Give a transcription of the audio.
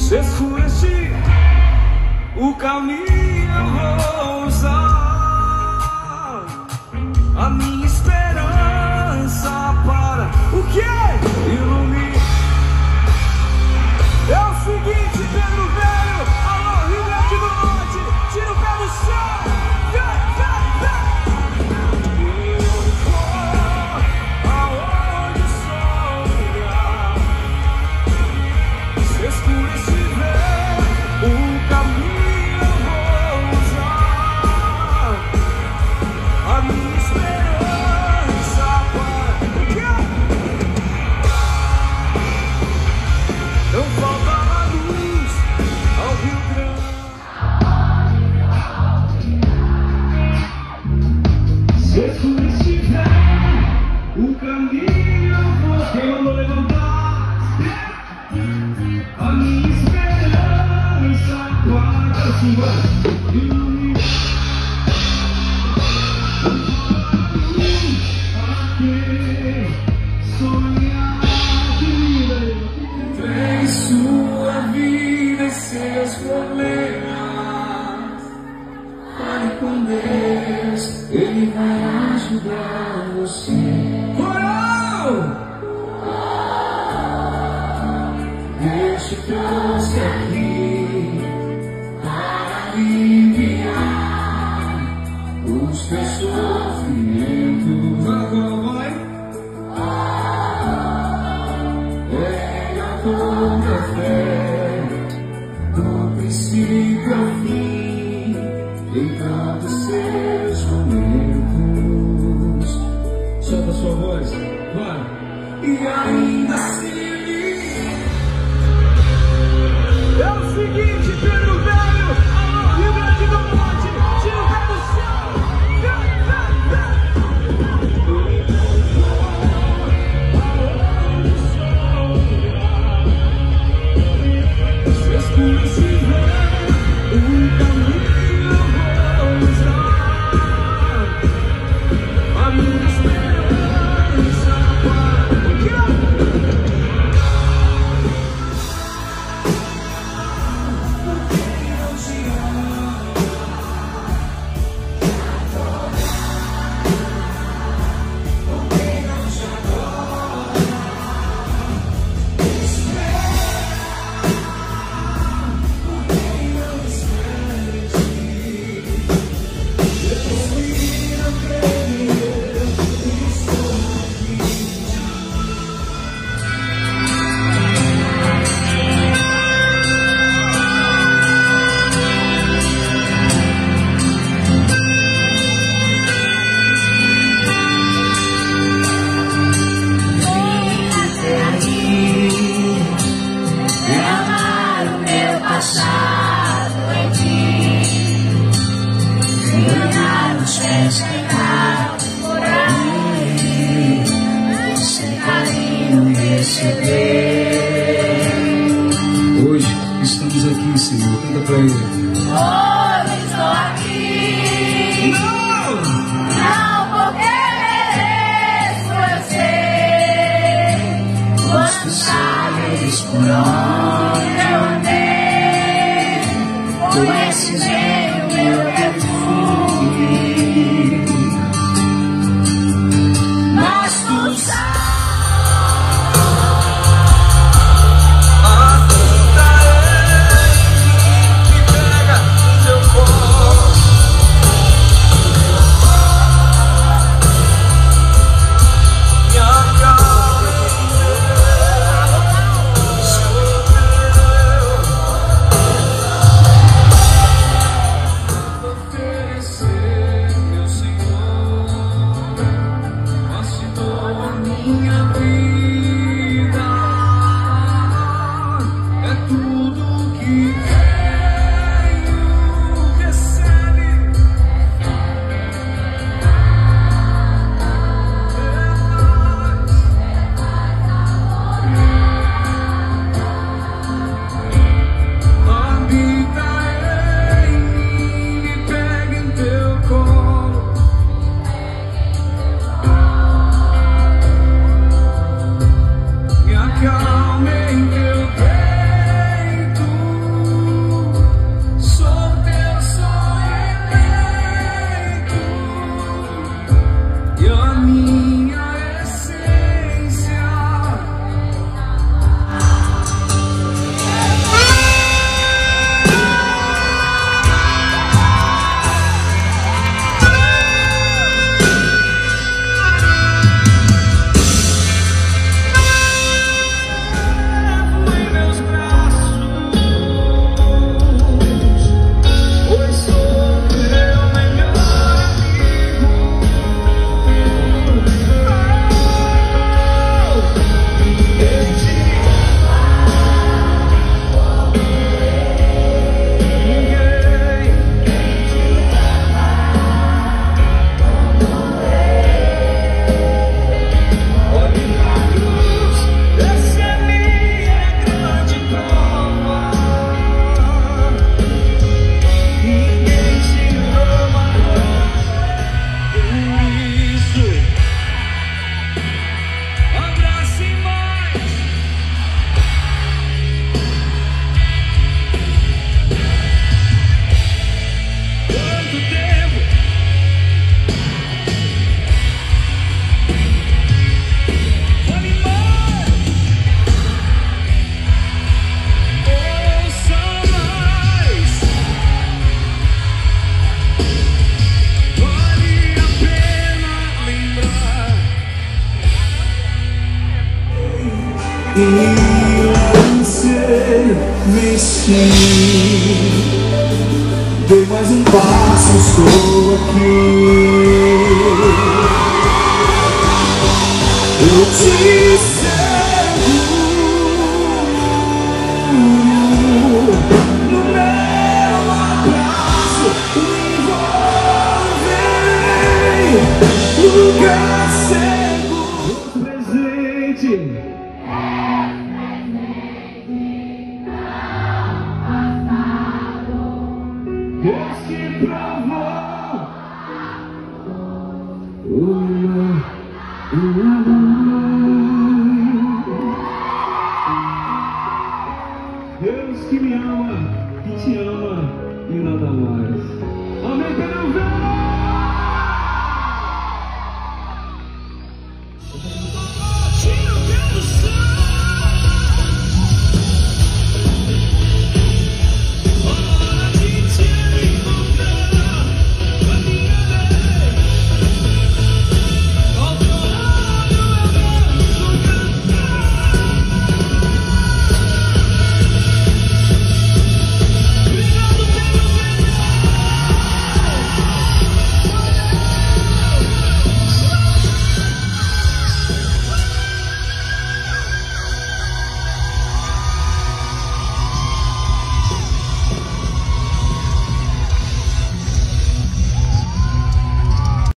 Se escurecer o caminho, eu vou usar a minha esperança para o que? Iluminar. É o seguinte, Pedro Velho, alô, Rio Grande do Norte, tira o pé do chão. Tem sua vida e seus problemas. Fale com Deus, Ele vai ajudar você. Deus te trouxe aqui para aliviar os teus sofrimentos. Agora venha toda fé, do princípio ao fim, em cada seus momentos. Solta a sua voz, vai. E ainda assim é o seguinte, Pedro Velho, alô, Rio Grande do Norte, tira o pé do chão. Se escurecer o caminho, eu vou usar a minha esperança para o que? Hoje estamos aqui, Senhor, canta pra Ele. Hoje estou aqui. Não porque mereço, eu sei. Quantos sabes por onde eu andei. Tu és o meu perfume. Mas tu sabes. assim. Dei mais um passo, estou aqui. Eu te seguro no meu abraço, me envolvei, lugar seguro, presente. Deus que provou Deus que me ama, que te ama e nada mais. Amém, Pedro Velho!